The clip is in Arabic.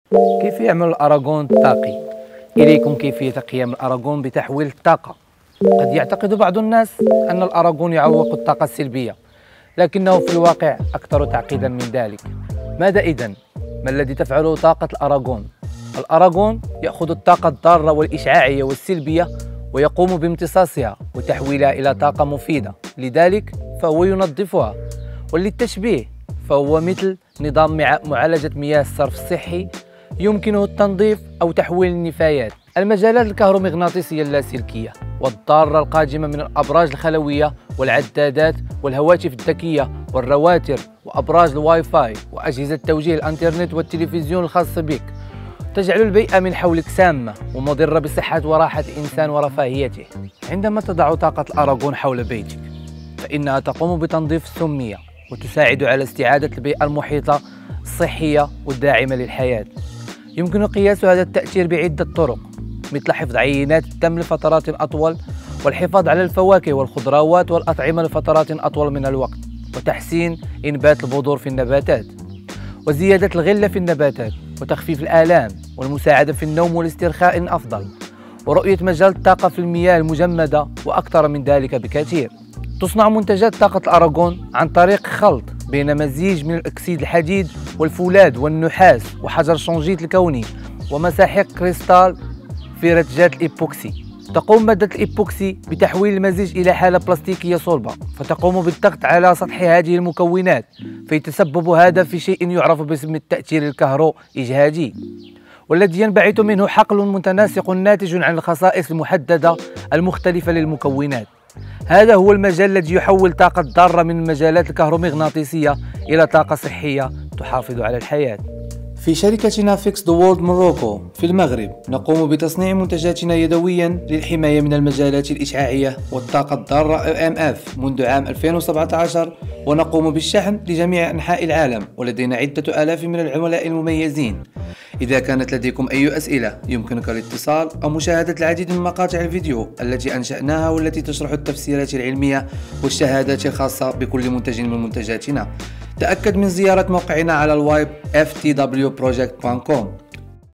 كيف يعمل الأراغون الطاقي؟ إليكم كيفية قيام الأراغون بتحويل الطاقة. قد يعتقد بعض الناس أن الأراغون يعوق الطاقة السلبية، لكنه في الواقع أكثر تعقيدا من ذلك. ماذا إذن؟ ما الذي تفعله طاقة الأراغون؟ الأراغون يأخذ الطاقة الضارة والإشعاعية والسلبية ويقوم بامتصاصها وتحويلها إلى طاقة مفيدة، لذلك فهو ينظفها. وللتشبيه فهو مثل نظام معالجة مياه الصرف الصحي، يمكنه التنظيف أو تحويل النفايات. المجالات الكهرومغناطيسية اللاسلكية والضارة القادمة من الأبراج الخلوية والعدادات والهواتف الذكية والرواتر وأبراج الواي فاي وأجهزة توجيه الإنترنت والتلفزيون الخاص بك تجعل البيئة من حولك سامة ومضرة بصحة وراحة الإنسان ورفاهيته. عندما تضع طاقة الأراغون حول بيتك فإنها تقوم بتنظيف السمية وتساعد على استعادة البيئة المحيطة الصحية والداعمة للحياة. يمكن قياس هذا التأثير بعدة طرق، مثل حفظ عينات الدم لفترات أطول، والحفاظ على الفواكه والخضروات والأطعمة لفترات أطول من الوقت، وتحسين إنبات البذور في النباتات، وزيادة الغلة في النباتات، وتخفيف الآلام، والمساعدة في النوم والاسترخاء أفضل، ورؤية مجال الطاقة في المياه المجمدة، وأكثر من ذلك بكثير. تصنع منتجات طاقة الأراغون عن طريق خلط بين مزيج من الأكسيد الحديد والفولاذ والنحاس وحجر شونجيت الكوني ومساحيق كريستال في رتجات الإيبوكسي. تقوم مادة الإيبوكسي بتحويل المزيج إلى حالة بلاستيكية صلبة، فتقوم بالضغط على سطح هذه المكونات، فيتسبب هذا في شيء يعرف باسم التأثير الكهرو-إجهادي، والذي ينبعث منه حقل متناسق ناتج عن الخصائص المحددة المختلفة للمكونات. هذا هو المجال الذي يحول طاقة ضارة من المجالات الكهرومغناطيسية إلى طاقة صحية تحافظ على الحياة. في شركتنا فيكس ذا وورلد موروكو في المغرب نقوم بتصنيع منتجاتنا يدويا للحماية من المجالات الإشعاعية والطاقة الضارة EMF منذ عام 2017، ونقوم بالشحن لجميع أنحاء العالم، ولدينا عدة آلاف من العملاء المميزين. إذا كانت لديكم أي أسئلة يمكنك الاتصال أو مشاهدة العديد من مقاطع الفيديو التي أنشأناها والتي تشرح التفسيرات العلمية والشهادات الخاصة بكل منتج من منتجاتنا. تأكد من زيارة موقعنا على الويب ftwproject.com.